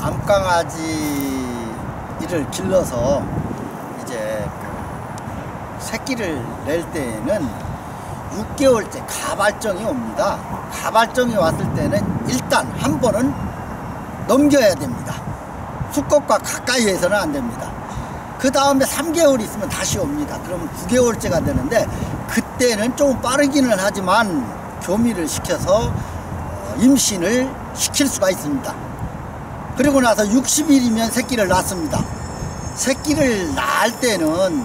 암강아지를 길러서 이제 새끼를 낼 때에는 6개월째 가발정이 옵니다. 가발정이 왔을 때는 일단 한 번은 넘겨야 됩니다. 수컷과 가까이 해서는 안 됩니다. 그 다음에 3개월 있으면 다시 옵니다. 그러면 9개월째가 되는데 그때는 좀 빠르기는 하지만 교미를 시켜서 임신을 시킬 수가 있습니다. 그리고 나서 60일이면 새끼를 낳습니다. 새끼를 낳을 때는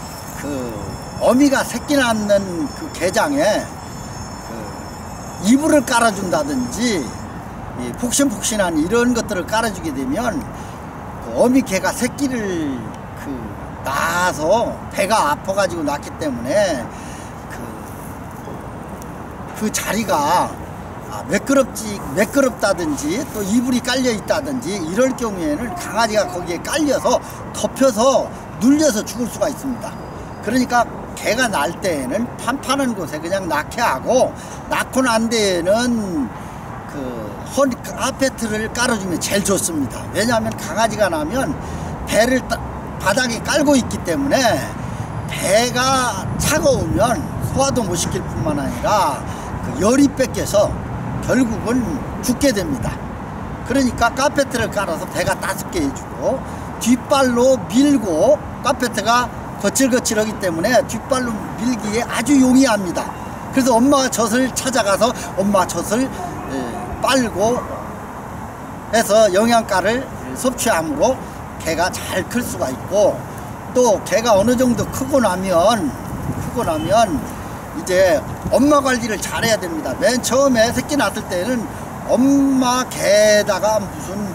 어미가 새끼 낳는 그 개장에 이불을 깔아준다든지 폭신폭신한 이런 것들을 깔아주게 되면 어미 개가 새끼를 낳아서 배가 아파가지고 낳기 때문에 그 자리가 매끄럽다든지 또 이불이 깔려 있다든지 이럴 경우에는 강아지가 거기에 깔려서 덮여서 눌려서 죽을 수가 있습니다. 그러니까 개가 날 때에는 판판한 곳에 그냥 낳게 하고, 낳고 난 데에는 헌 카페트를 깔아주면 제일 좋습니다. 왜냐하면 강아지가 나면 배를 바닥에 깔고 있기 때문에 배가 차가우면 소화도 못 시킬 뿐만 아니라 열이 뺏겨서 결국은 죽게 됩니다. 그러니까 카페트를 깔아서 배가 따숩게 해주고, 뒷발로 밀고, 카페트가 거칠거칠하기 때문에 뒷발로 밀기에 아주 용이합니다. 그래서 엄마 젖을 찾아가서 엄마 젖을 빨고 해서 영양가를 섭취함으로 개가 잘 클 수가 있고, 또 개가 어느 정도 크고 나면 이제 엄마 관리를 잘해야 됩니다. 맨 처음에 새끼 낳을 때는 엄마 개에다가 무슨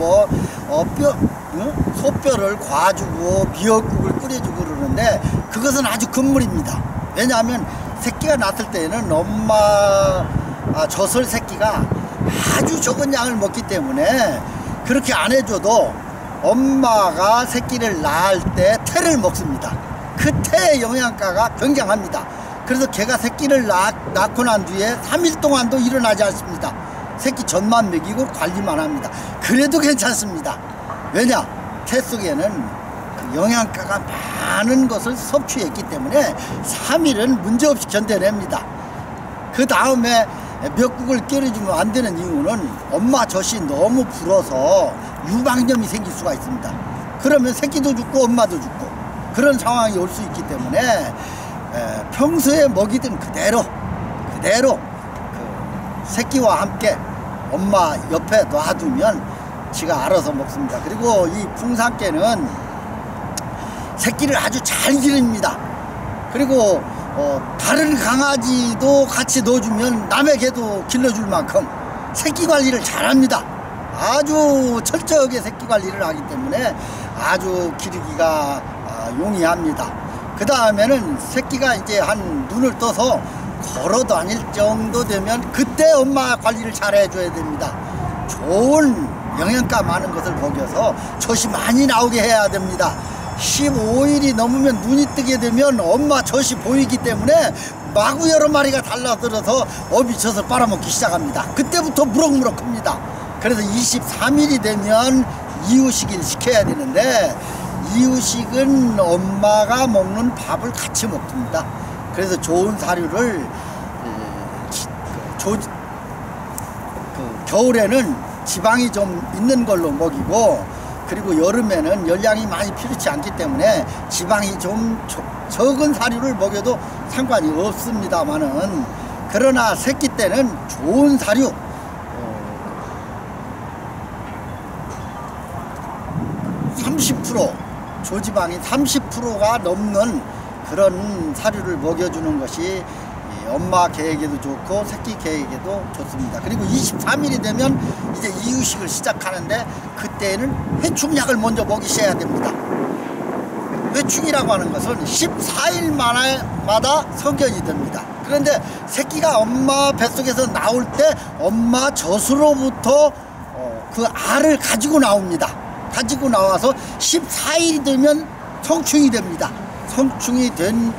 소뼈를 과주고 미역국을 끓여주고 그러는데 그것은 아주 금물입니다. 왜냐하면 새끼가 낳을 때는 엄마 젖을 새끼가 아주 적은 양을 먹기 때문에 그렇게 안 해줘도 엄마가 새끼를 낳을 때 태를 먹습니다. 그 태의 영양가가 굉장합니다. 그래서 개가 새끼를 낳고 난 뒤에 3일 동안도 일어나지 않습니다. 새끼 젖만 먹이고 관리만 합니다. 그래도 괜찮습니다. 왜냐? 태 속에는 영양가가 많은 것을 섭취했기 때문에 3일은 문제없이 견뎌냅니다. 그 다음에 멱국을 끓여주면 안 되는 이유는 엄마 젖이 너무 불어서 유방염이 생길 수가 있습니다. 그러면 새끼도 죽고 엄마도 죽고 그런 상황이 올 수 있기 때문에 평소에 먹이던 그대로 새끼와 함께 엄마 옆에 놔두면 지가 알아서 먹습니다. 그리고 이 풍산개는 새끼를 아주 잘 기릅니다. 그리고 다른 강아지도 같이 넣어주면 남의 개도 길러줄 만큼 새끼 관리를 잘합니다. 아주 철저하게 새끼 관리를 하기 때문에 아주 기르기가 용이합니다. 그 다음에는 새끼가 이제 한 눈을 떠서 걸어 다닐 정도 되면 그때 엄마 관리를 잘 해줘야 됩니다. 좋은 영양가 많은 것을 먹여서 젖이 많이 나오게 해야 됩니다. 15일이 넘으면 눈이 뜨게 되면 엄마 젖이 보이기 때문에 마구 여러 마리가 달라들어서 어미 젖을 빨아먹기 시작합니다. 그때부터 무럭무럭 큽니다. 그래서 23일이 되면 이유식을 시켜야 되는데 이유식은 엄마가 먹는 밥을 같이 먹습니다. 그래서 좋은 사료를 겨울에는 지방이 좀 있는 걸로 먹이고, 그리고 여름에는 열량이 많이 필요치 않기 때문에 지방이 좀 적은 사료를 먹여도 상관이 없습니다만은, 그러나 새끼 때는 좋은 사료, 조지방이 30%가 넘는 그런 사료를 먹여주는 것이 엄마 개에게도 좋고 새끼 개에게도 좋습니다. 그리고 23일이 되면 이제 이유식을 시작하는데 그때는 회충약을 먼저 먹이셔야 됩니다. 회충이라고 하는 것은 14일마다 성견이 됩니다. 그런데 새끼가 엄마 뱃속에서 나올 때 엄마 젖으로부터 그 알을 가지고 나옵니다. 가지고 나와서 14일이 되면 성충이 됩니다. 성충이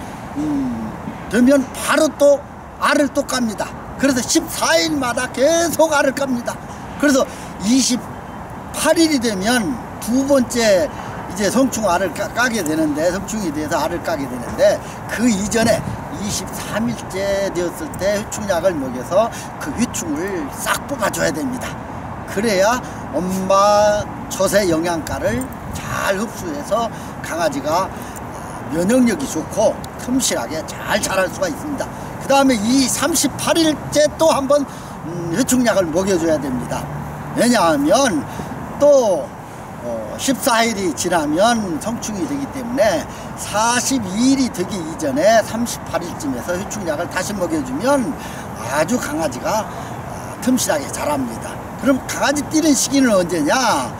되면 바로 또 알을 또 깝니다. 그래서 14일마다 계속 알을 깝니다. 그래서 28 38일이 되면 두 번째 이제 성충알을 까게 되는데, 성충이 돼서 알을 까게 되는데, 그 이전에 23일째 되었을 때 회충약을 먹여서 그 회충을 싹 뽑아줘야 됩니다. 그래야 엄마 젖의 영양가를 잘 흡수해서 강아지가 면역력이 좋고 틈실하게 잘 자랄 수가 있습니다. 그 다음에 이 38일째 또 한번 회충약을 먹여줘야 됩니다. 왜냐하면 또 14일이 지나면 성충이 되기 때문에 42일이 되기 이전에 38일쯤에서 회충약을 다시 먹여주면 아주 강아지가 틈실하게 자랍니다. 그럼 강아지 뛰는 시기는 언제냐?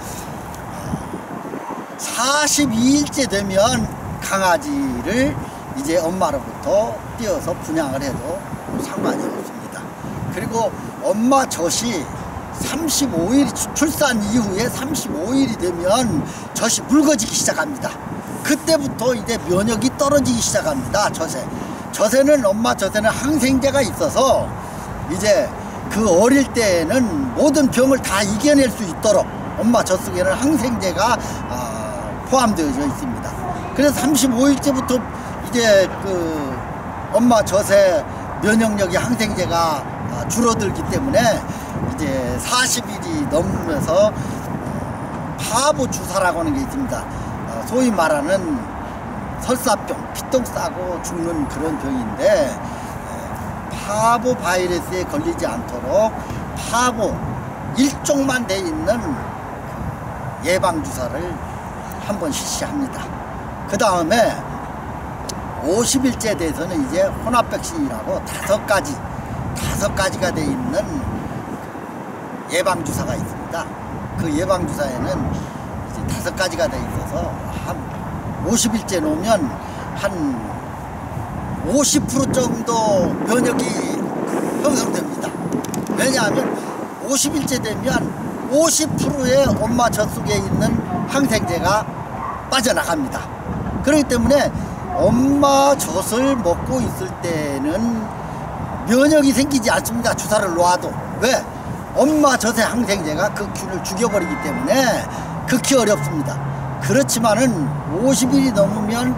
42일째 되면 강아지를 이제 엄마로부터 띄어서 분양을 해도 상관이 없습니다. 그리고 엄마 젖이 35일, 출산 이후에 35일이 되면 젖이 묽어지기 시작합니다. 그때부터 이제 면역이 떨어지기 시작합니다. 젖에는 엄마 젖에는 항생제가 있어서 이제 그 어릴 때에는 모든 병을 다 이겨낼 수 있도록 엄마 젖 속에는 항생제가 포함되어 있습니다. 그래서 35일째부터 이제 그 엄마 젖의 면역력이 항생제가 줄어들기 때문에 이제 40일이 넘으면서 파보 주사라고 하는 게 있습니다. 소위 말하는 설사병, 피똥 싸고 죽는 그런 병인데, 파보 바이러스에 걸리지 않도록 파보 일종만 돼 있는 예방 주사를 한번 실시합니다. 그 다음에 50일째 돼서는 이제 혼합 백신이라고 5가지가 돼 있는 예방 주사가 있습니다. 그 예방 주사에는 이제 5가지가 돼 있어서 한 50일째 놓으면 한 50% 정도 면역이 형성됩니다. 왜냐하면 50일째 되면 50%의 엄마 젖 속에 있는 항생제가 빠져나갑니다. 그렇기 때문에 엄마 젖을 먹고 있을 때는 면역이 생기지 않습니다. 주사를 놓아도. 왜? 엄마 젖의 항생제가 그 균을 죽여버리기 때문에 극히 어렵습니다. 그렇지만은 50일이 넘으면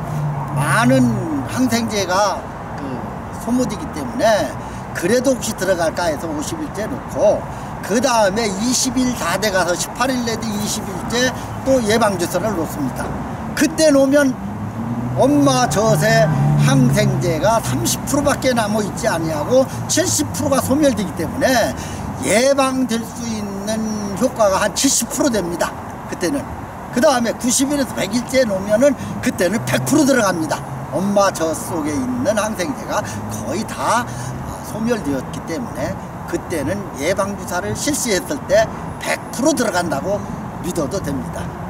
많은 항생제가 소모되기 때문에 그래도 혹시 들어갈까 해서 50일째 놓고, 그 다음에 20일 다 돼가서 18일 내지 20일째 또 예방주사를 놓습니다. 그때 놓으면 엄마 젖의 항생제가 30%밖에 남아있지 아니하고 70%가 소멸되기 때문에 예방될 수 있는 효과가 한 70% 됩니다. 그때는. 그 다음에 90일에서 100일째 놓으면은 그때는 100% 들어갑니다. 엄마 젖 속에 있는 항생제가 거의 다 소멸되었기 때문에 그때는 예방주사를 실시했을 때 100% 들어간다고 믿어도 됩니다.